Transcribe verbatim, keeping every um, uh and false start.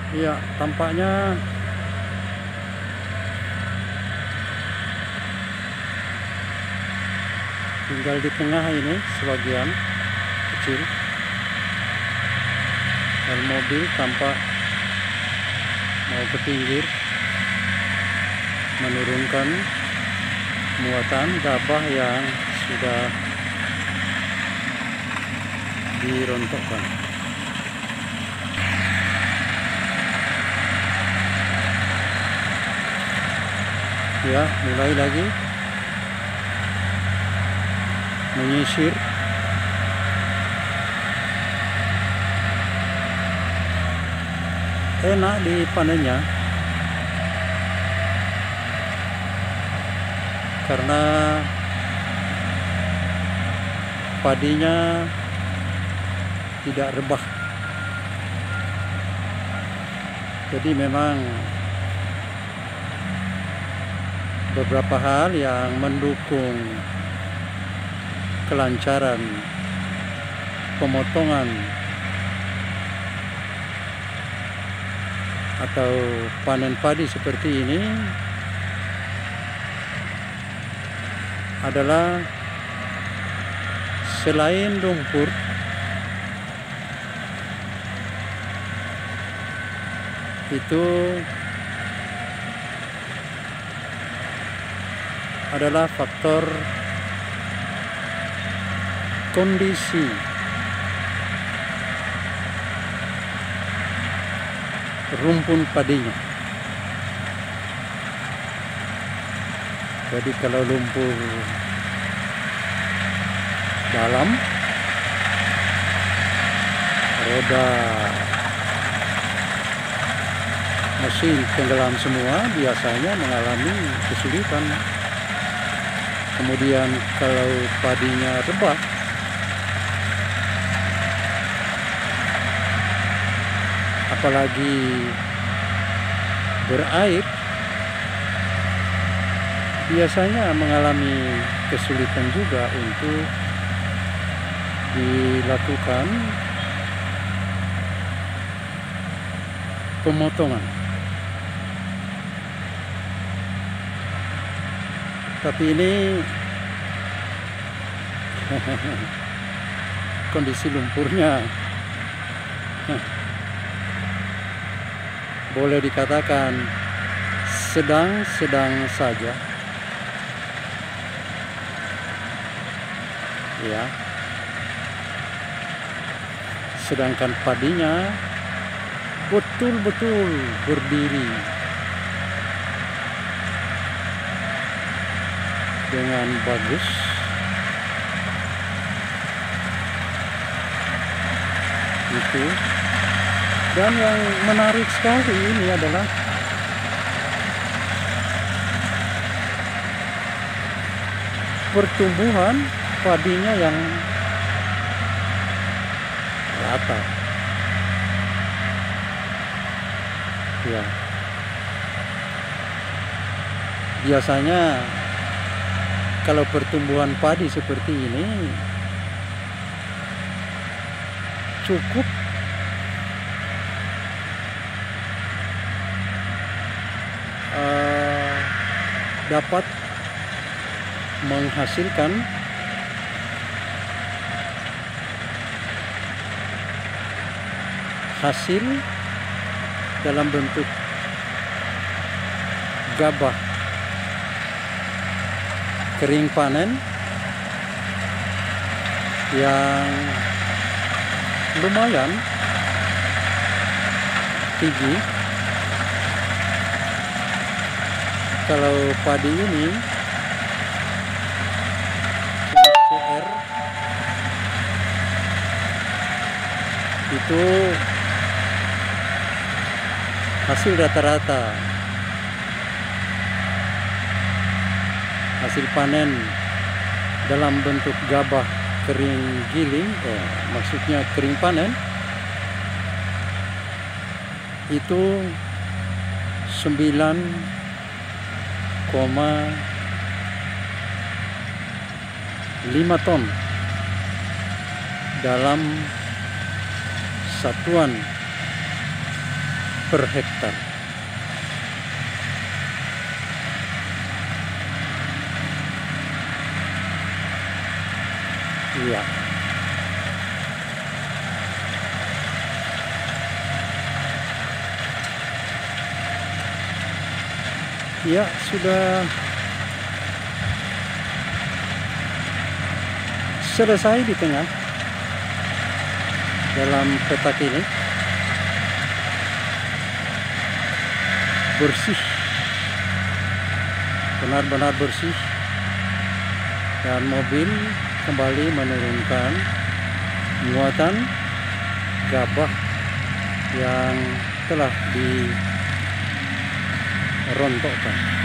Iya, tampaknya tinggal di tengah ini sebagian kecil. Dan mobil tampak mau ke pinggir menurunkan muatan gabah yang sudah dirontokkan. Ya, mulai lagi menyisir. Enak dipanennya karena padinya tidak rebah. Jadi memang beberapa hal yang mendukung kelancaran pemotongan atau panen padi seperti ini adalah selain lumpur, itu adalah faktor kondisi rumpun padinya. Jadi kalau lumpur dalam, roda mesin tenggelam semua, biasanya mengalami kesulitan. Kemudian kalau padinya rebah, apalagi berair, biasanya mengalami kesulitan juga untuk dilakukan pemotongan. Tapi ini kondisi lumpurnya boleh dikatakan sedang-sedang saja, ya. Sedangkan padinya betul-betul berdiri dengan bagus. Itu. Dan yang menarik sekali ini adalah pertumbuhan padinya yang rata. Ya. Biasanya kalau pertumbuhan padi seperti ini cukup uh, dapat menghasilkan hasil dalam bentuk gabah kering panen yang lumayan tinggi. Kalau padi ini C R itu hasil rata-rata hasil panen dalam bentuk gabah kering giling, eh, maksudnya kering panen, itu sembilan koma lima ton dalam satuan per hektar. Iya. Ya, sudah selesai di tengah dalam petak ini. Bersih, benar-benar bersih, dan mobil kembali menurunkan muatan gabah yang telah dirontokkan.